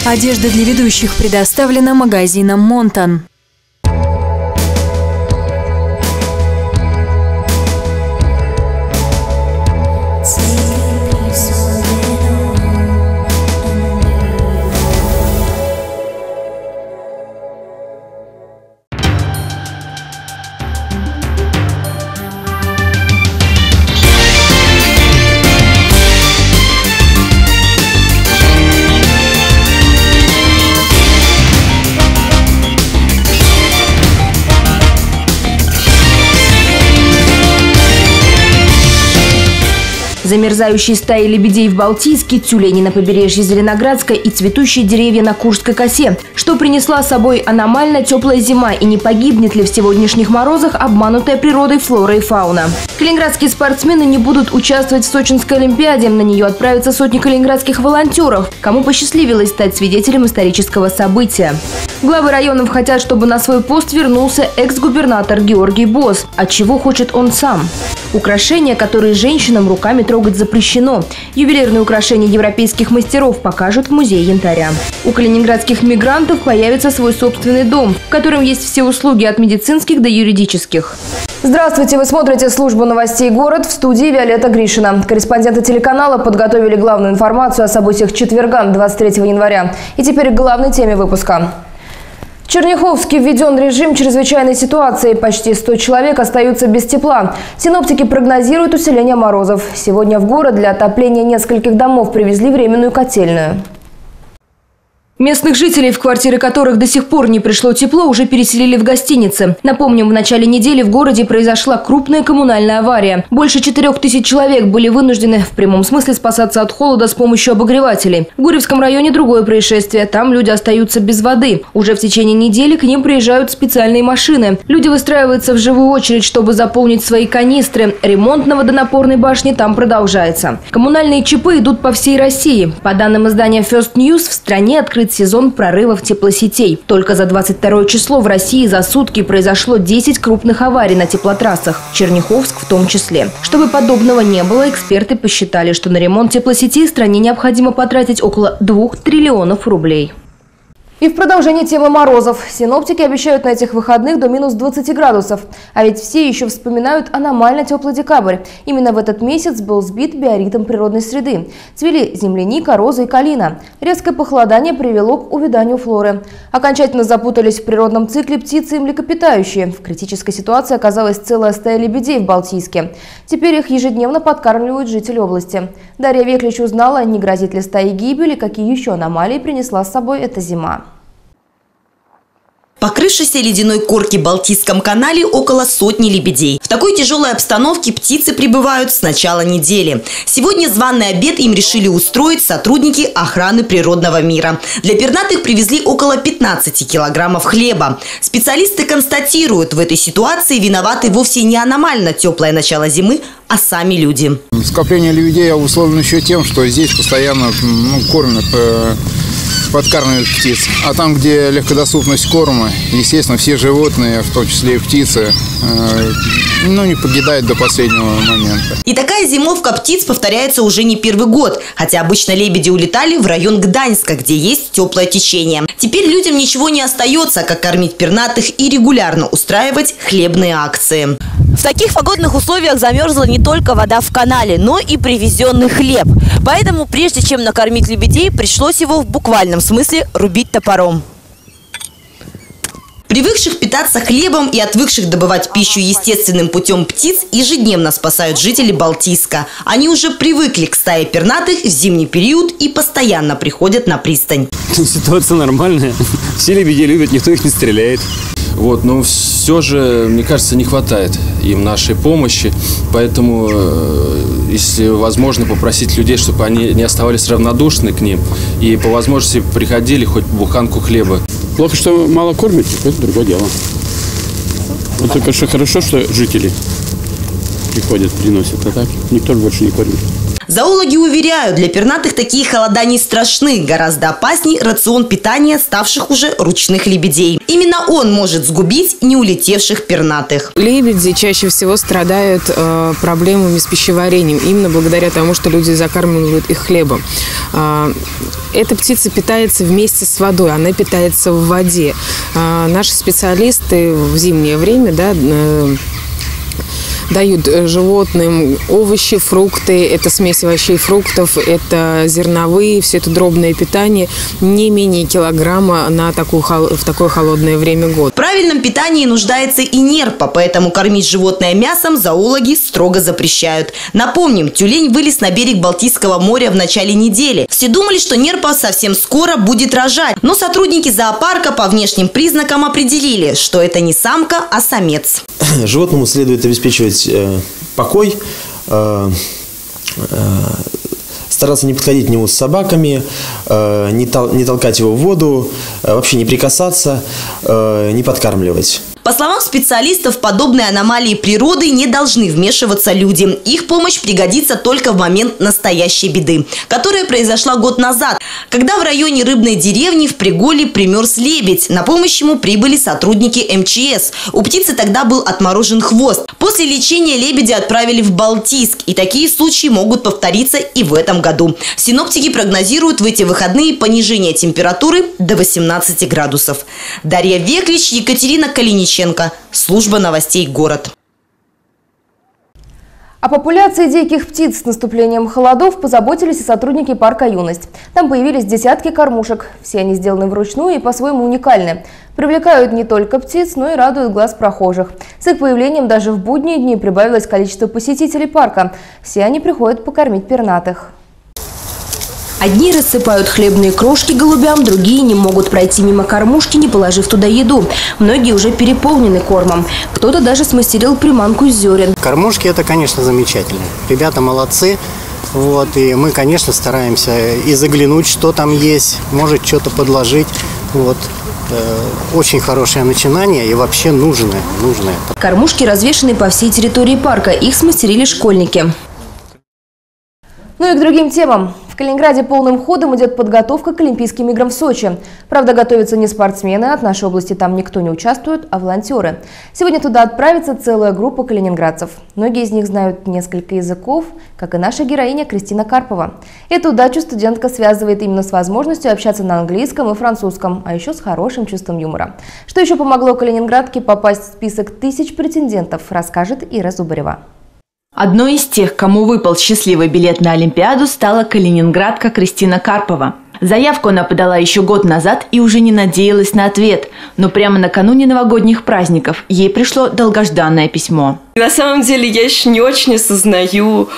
Одежда для ведущих предоставлена магазином «Монтан». Замерзающие стаи лебедей в Балтийске, тюлени на побережье Зеленоградска и цветущие деревья на Куршской косе. Что принесла с собой аномально теплая зима и не погибнет ли в сегодняшних морозах обманутая природой флора и фауна? Калининградские спортсмены не будут участвовать в Сочинской олимпиаде. На нее отправятся сотни калининградских волонтеров. Кому посчастливилось стать свидетелем исторического события? Главы районов хотят, чтобы на свой пост вернулся экс-губернатор Георгий Босс. А чего хочет он сам? Украшения, которые женщинам руками трогать запрещено. Ювелирные украшения европейских мастеров покажут в музее янтаря. У калининградских мигрантов появится свой собственный дом, в котором есть все услуги от медицинских до юридических. Здравствуйте! Вы смотрите службу новостей «Город», в студии Виолетта Гришина. Корреспонденты телеканала подготовили главную информацию о событиях четверга, 23 января. И теперь к главной теме выпуска. В Черняховске введен режим чрезвычайной ситуации. Почти 100 человек остаются без тепла. Синоптики прогнозируют усиление морозов. Сегодня в город для отопления нескольких домов привезли временную котельную. Местных жителей, в квартиры которых до сих пор не пришло тепло, уже переселили в гостиницы. Напомним, в начале недели в городе произошла крупная коммунальная авария. Больше 4000 человек были вынуждены в прямом смысле спасаться от холода с помощью обогревателей. В Гурьевском районе другое происшествие. Там люди остаются без воды. Уже в течение недели к ним приезжают специальные машины. Люди выстраиваются в живую очередь, чтобы заполнить свои канистры. Ремонт на водонапорной башне там продолжается. Коммунальные ЧП идут по всей России. По данным издания First News, в стране открыт сезон прорывов теплосетей. Только за 22 число в России за сутки произошло 10 крупных аварий на теплотрассах, Черняховск в том числе. Чтобы подобного не было, эксперты посчитали, что на ремонт теплосетей стране необходимо потратить около 2 триллионов рублей. И в продолжение темы морозов. Синоптики обещают на этих выходных до минус 20 градусов. А ведь все еще вспоминают аномально теплый декабрь. Именно в этот месяц был сбит биоритм природной среды. Цвели земляника, роза и калина. Резкое похолодание привело к увяданию флоры. Окончательно запутались в природном цикле птицы и млекопитающие. В критической ситуации оказалась целая стая лебедей в Балтийске. Теперь их ежедневно подкармливают жители области. Дарья Веклич узнала, не грозит ли стае гибель и какие еще аномалии принесла с собой эта зима. Покрывшейся ледяной корки в Балтийском канале около сотни лебедей. В такой тяжелой обстановке птицы прибывают с начала недели. Сегодня званый обед им решили устроить сотрудники охраны природного мира. Для пернатых привезли около 15 килограммов хлеба. Специалисты констатируют, в этой ситуации виноваты вовсе не аномально теплое начало зимы, а сами люди. Скопление лебедей обусловлено еще тем, что здесь постоянно кормят, подкармливают птиц. А там, где легкодоступность корма, естественно, все животные, в том числе и птицы, не покидают до последнего момента. И такая зимовка птиц повторяется уже не первый год. Хотя обычно лебеди улетали в район Гданьска, где есть теплое течение. Теперь людям ничего не остается, как кормить пернатых и регулярно устраивать хлебные акции. В таких погодных условиях замерзла не только вода в канале, но и привезенный хлеб. Поэтому, прежде чем накормить лебедей, пришлось его в буквальном смысле рубить топором. Привыкших питаться хлебом и отвыкших добывать пищу естественным путем птиц ежедневно спасают жители Балтийска. Они уже привыкли к стае пернатых в зимний период и постоянно приходят на пристань. Ситуация нормальная. Все лебедей любят, никто их не стреляет. Но все же, мне кажется, не хватает им нашей помощи. Поэтому, если возможно, попросить людей, чтобы они не оставались равнодушны к ним и по возможности приходили хоть буханку хлеба. Плохо, что мало кормят, это другое дело. Это, конечно, хорошо, что жители приходят, приносят, а так никто больше не кормит. Зоологи уверяют, для пернатых такие холода не страшны. Гораздо опасней рацион питания ставших уже ручных лебедей. Именно он может сгубить не улетевших пернатых. Лебеди чаще всего страдают проблемами с пищеварением, именно благодаря тому, что люди закармливают их хлебом. Эта птица питается вместе с водой, она питается в воде. Наши специалисты в зимнее время дают животным овощи, фрукты, это смесь овощей и фруктов, это зерновые, все это дробное питание, не менее килограмма в такое холодное время года. В правильном питании нуждается и нерпа, поэтому кормить животное мясом зоологи строго запрещают. Напомним, тюлень вылез на берег Балтийского моря в начале недели. Все думали, что нерпа совсем скоро будет рожать, но сотрудники зоопарка по внешним признакам определили, что это не самка, а самец. Животному следует обеспечивать покой, стараться не подходить к нему с собаками, не толкать его в воду, вообще не прикасаться, не подкармливать. По словам специалистов, в подобные аномалии природы не должны вмешиваться люди. Их помощь пригодится только в момент настоящей беды, которая произошла год назад, когда в районе Рыбной деревни в Приголе примерз лебедь. На помощь ему прибыли сотрудники МЧС. У птицы тогда был отморожен хвост. После лечения лебедя отправили в Балтийск. И такие случаи могут повториться и в этом году. Синоптики прогнозируют в эти выходные понижение температуры до 18 градусов. Дарья Веклич, Екатерина Калиниченко. Служба новостей «Город». О популяции диких птиц с наступлением холодов позаботились и сотрудники парка «Юность». Там появились десятки кормушек. Все они сделаны вручную и по-своему уникальны. Привлекают не только птиц, но и радуют глаз прохожих. С их появлением даже в будние дни прибавилось количество посетителей парка. Все они приходят покормить пернатых. Одни рассыпают хлебные крошки голубям, другие не могут пройти мимо кормушки, не положив туда еду. Многие уже переполнены кормом. Кто-то даже смастерил приманку из зерен. Кормушки – это, конечно, замечательно. Ребята молодцы. И мы, конечно, стараемся и заглянуть, что там есть, может что-то подложить. Очень хорошее начинание и вообще нужное. Кормушки развешаны по всей территории парка. Их смастерили школьники. Ну и к другим темам. В Калининграде полным ходом идет подготовка к Олимпийским играм в Сочи. Правда, готовятся не спортсмены, от нашей области там никто не участвует, а волонтеры. Сегодня туда отправится целая группа калининградцев. Многие из них знают несколько языков, как и наша героиня Кристина Карпова. Эту удачу студентка связывает именно с возможностью общаться на английском и французском, а еще с хорошим чувством юмора. Что еще помогло калининградке попасть в список 1000 претендентов, расскажет Ира Зубарева. Одной из тех, кому выпал счастливый билет на Олимпиаду, стала калининградка Кристина Карпова. Заявку она подала еще год назад и уже не надеялась на ответ. Но прямо накануне новогодних праздников ей пришло долгожданное письмо. На самом деле я еще не очень осознаю,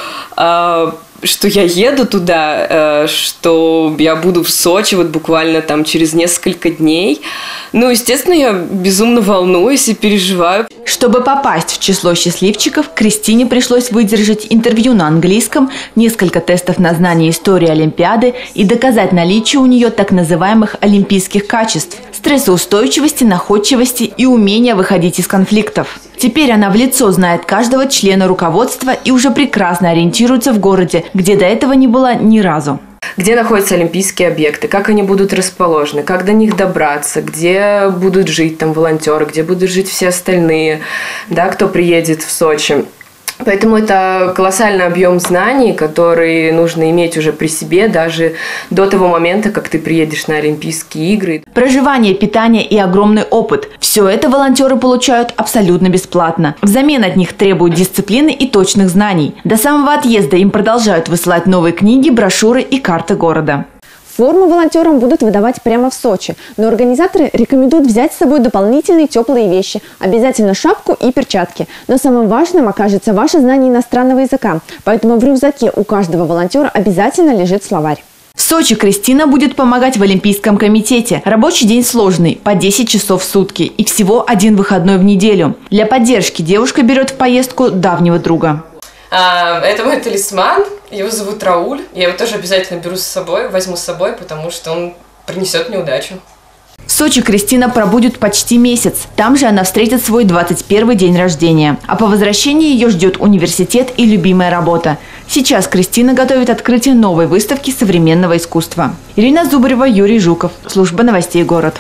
что я еду туда, что я буду в Сочи буквально там через несколько дней. Естественно, я безумно волнуюсь и переживаю. Чтобы попасть в число счастливчиков, Кристине пришлось выдержать интервью на английском, несколько тестов на знание истории Олимпиады и доказать наличие у нее так называемых олимпийских качеств – стрессоустойчивости, находчивости и умения выходить из конфликтов. Теперь она в лицо знает каждого члена руководства и уже прекрасно ориентируется в городе, где до этого не была ни разу. Где находятся олимпийские объекты, как они будут расположены, как до них добраться, где будут жить там волонтеры, где будут жить все остальные, кто приедет в Сочи. Поэтому это колоссальный объем знаний, который нужно иметь уже при себе даже до того момента, как ты приедешь на Олимпийские игры. Проживание, питание и огромный опыт – все это волонтеры получают абсолютно бесплатно. Взамен от них требуют дисциплины и точных знаний. До самого отъезда им продолжают высылать новые книги, брошюры и карты города. Форму волонтерам будут выдавать прямо в Сочи, но организаторы рекомендуют взять с собой дополнительные теплые вещи, обязательно шапку и перчатки. Но самым важным окажется ваше знание иностранного языка, поэтому в рюкзаке у каждого волонтера обязательно лежит словарь. В Сочи Кристина будет помогать в Олимпийском комитете. Рабочий день сложный, по 10 часов в сутки и всего один выходной в неделю. Для поддержки девушка берет в поездку давнего друга. Это мой талисман, его зовут Рауль. Я его тоже обязательно возьму с собой, потому что он принесет мне удачу. В Сочи Кристина пробудет почти месяц. Там же она встретит свой 21-й день рождения. А по возвращении ее ждет университет и любимая работа. Сейчас Кристина готовит открытие новой выставки современного искусства. Ирина Зубарева, Юрий Жуков. Служба новостей «Город».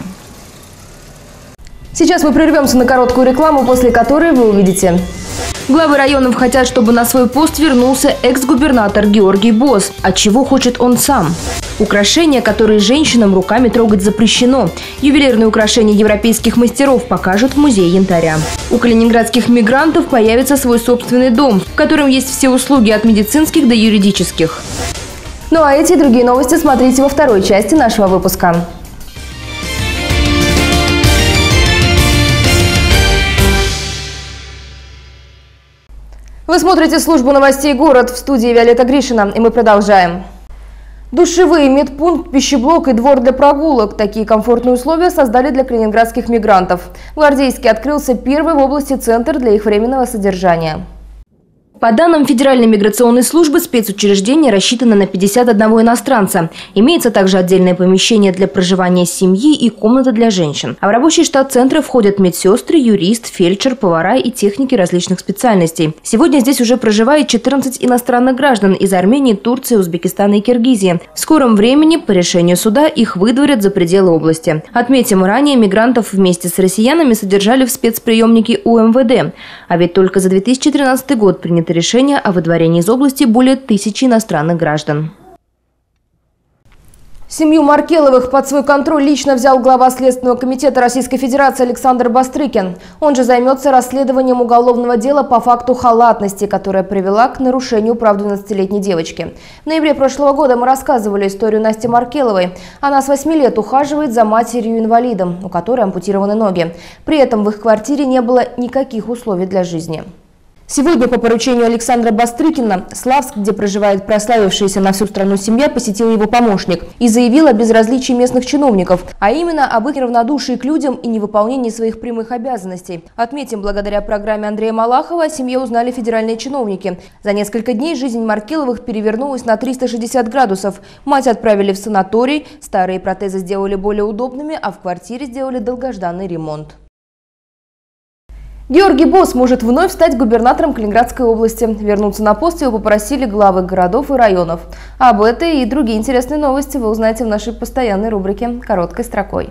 Сейчас мы прервемся на короткую рекламу, после которой вы увидите. Главы районов хотят, чтобы на свой пост вернулся экс-губернатор Георгий Босс. А чего хочет он сам? Украшения, которые женщинам руками трогать запрещено. Ювелирные украшения европейских мастеров покажут в музее янтаря. У калининградских мигрантов появится свой собственный дом, в котором есть все услуги от медицинских до юридических. Ну а эти и другие новости смотрите во второй части нашего выпуска. Вы смотрите службу новостей «Город», в студии Виолетта Гришина, и мы продолжаем. Душевые, медпункт, пищеблок и двор для прогулок. Такие комфортные условия создали для калининградских мигрантов. В Гвардейске открылся первый в области центр для их временного содержания. По данным Федеральной миграционной службы, спецучреждение рассчитано на 51 иностранца. Имеется также отдельное помещение для проживания семьи и комната для женщин. А в рабочий штат центра входят медсестры, юрист, фельдшер, повара и техники различных специальностей. Сегодня здесь уже проживает 14 иностранных граждан из Армении, Турции, Узбекистана и Киргизии. В скором времени, по решению суда, их выдворят за пределы области. Отметим, ранее мигрантов вместе с россиянами содержали в спецприемнике УМВД. А ведь только за 2013 год принято решение о выдворении из области более 1000 иностранных граждан. Семью Маркеловых под свой контроль лично взял глава Следственного комитета Российской Федерации Александр Бастрыкин. Он же займется расследованием уголовного дела по факту халатности, которая привела к нарушению прав 12-летней девочки. В ноябре прошлого года мы рассказывали историю Насти Маркеловой. Она с 8 лет ухаживает за матерью-инвалидом, у которой ампутированы ноги. При этом в их квартире не было никаких условий для жизни. Сегодня по поручению Александра Бастрыкина Славск, где проживает прославившаяся на всю страну семья, посетил его помощник и заявил о безразличии местных чиновников, а именно об их равнодушии к людям и невыполнении своих прямых обязанностей. Отметим, благодаря программе Андрея Малахова о семье узнали федеральные чиновники. За несколько дней жизнь Маркеловых перевернулась на 360 градусов. Мать отправили в санаторий, старые протезы сделали более удобными, а в квартире сделали долгожданный ремонт. Георгий Босс может вновь стать губернатором Калининградской области. Вернуться на пост его попросили главы городов и районов. Об этой и другие интересные новости вы узнаете в нашей постоянной рубрике «Короткой строкой».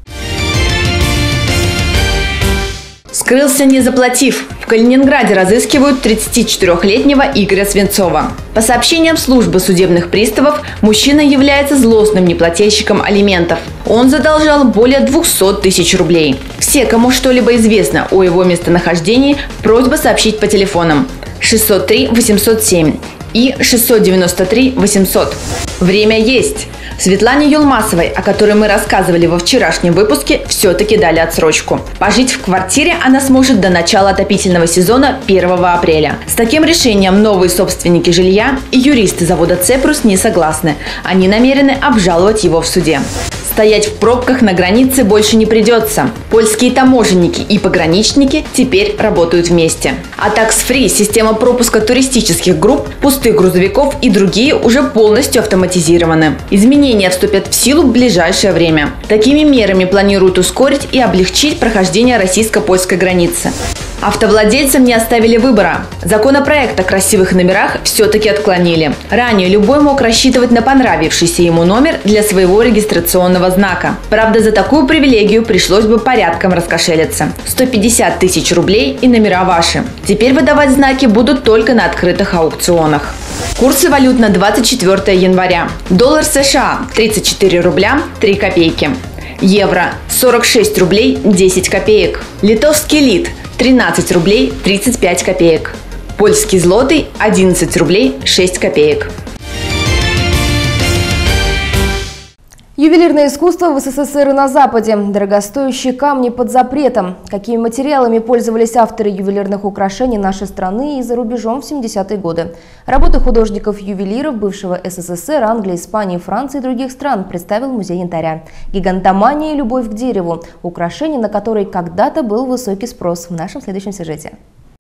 Скрылся, не заплатив. В Калининграде разыскивают 34-летнего Игоря Свинцова. По сообщениям службы судебных приставов, мужчина является злостным неплательщиком алиментов. Он задолжал более 200 тысяч рублей. Все, кому что-либо известно о его местонахождении, просьба сообщить по телефонам 603 807 и 693 800. Время есть. Светлане Юлмасовой, о которой мы рассказывали во вчерашнем выпуске, все-таки дали отсрочку. Пожить в квартире она сможет до начала отопительного сезона 1 апреля. С таким решением новые собственники жилья и юристы завода «Цепрус» не согласны. Они намерены обжаловать его в суде. Стоять в пробках на границе больше не придется. Польские таможенники и пограничники теперь работают вместе. А такс-фри, система пропуска туристических групп, пустых грузовиков и другие уже полностью автоматизированы. Изменения вступят в силу в ближайшее время. Такими мерами планируют ускорить и облегчить прохождение российско-польской границы. Автовладельцам не оставили выбора. Законопроект о красивых номерах все-таки отклонили. Ранее любой мог рассчитывать на понравившийся ему номер для своего регистрационного знака. Правда, за такую привилегию пришлось бы порядком раскошелиться. 150 тысяч рублей и номера ваши. Теперь выдавать знаки будут только на открытых аукционах. Курсы валют на 24 января. Доллар США 34 рубля 3 копейки. Евро 46 рублей 10 копеек. Литовский лит 13 рублей 35 копеек. Польский злотый 11 рублей 6 копеек. Ювелирное искусство в СССР и на Западе. Дорогостоящие камни под запретом. Какими материалами пользовались авторы ювелирных украшений нашей страны и за рубежом в 70-е годы. Работы художников-ювелиров бывшего СССР, Англии, Испании, Франции и других стран представил музей янтаря. Гигантомания и любовь к дереву. Украшения, на которые когда-то был высокий спрос. В нашем следующем сюжете.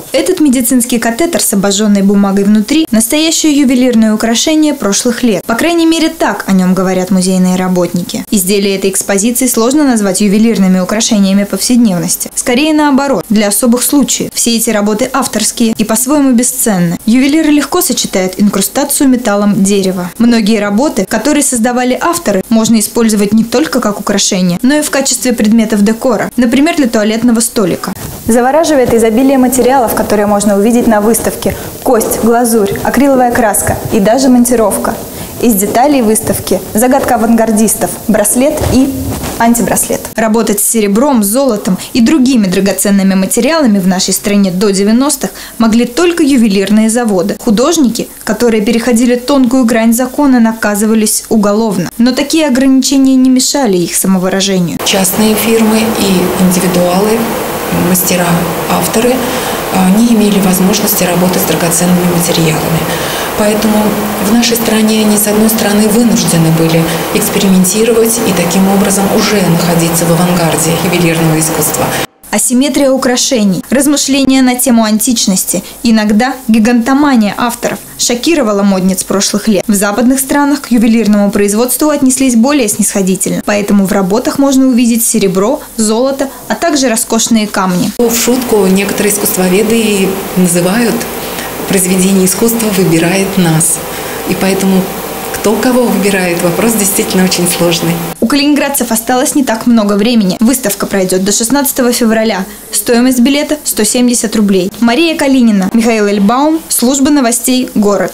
Этот медицинский катетер с обожженной бумагой внутри – настоящее ювелирное украшение прошлых лет. По крайней мере, так о нем говорят музейные работники. Изделия этой экспозиции сложно назвать ювелирными украшениями повседневности. Скорее наоборот, для особых случаев. Все эти работы авторские и по-своему бесценны. Ювелиры легко сочетают инкрустацию металлом дерева. Многие работы, которые создавали авторы, можно использовать не только как украшение, но и в качестве предметов декора, например, для туалетного столика. Завораживает изобилие материалов, которые можно увидеть на выставке: кость, глазурь, акриловая краска и даже монтировка. Из деталей выставки загадка авангардистов, браслет и антибраслет. Работать с серебром, золотом и другими драгоценными материалами в нашей стране до 90-х могли только ювелирные заводы. Художники, которые переходили тонкую грань закона, наказывались уголовно. Но такие ограничения не мешали их самовыражению. Частные фирмы и индивидуалы, мастера, авторы не имели возможности работать с драгоценными материалами. Поэтому в нашей стране они, с одной стороны, вынуждены были экспериментировать и таким образом уже находиться в авангарде ювелирного искусства. Асимметрия украшений, размышления на тему античности, иногда гигантомания авторов шокировала модниц прошлых лет. В западных странах к ювелирному производству отнеслись более снисходительно, поэтому в работах можно увидеть серебро, золото, а также роскошные камни. В шутку некоторые искусствоведы называют: произведение искусства выбирает нас. И поэтому кто кого выбирает, вопрос действительно очень сложный. У калининградцев осталось не так много времени. Выставка пройдет до 16 февраля. Стоимость билета – 170 рублей. Мария Калинина, Михаил Эльбаум, служба новостей «Город».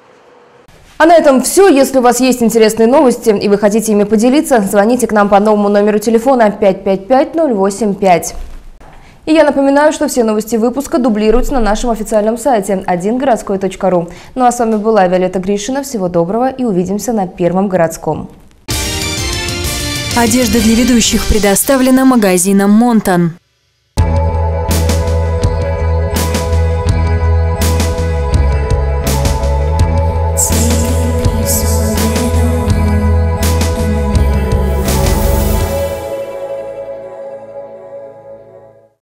А на этом все. Если у вас есть интересные новости и вы хотите ими поделиться, звоните к нам по новому номеру телефона 555-085. И я напоминаю, что все новости выпуска дублируются на нашем официальном сайте одингородской.ру. Ну а с вами была Виолетта Гришина. Всего доброго и увидимся на Первом городском. Одежда для ведущих предоставлена магазином «Монтан».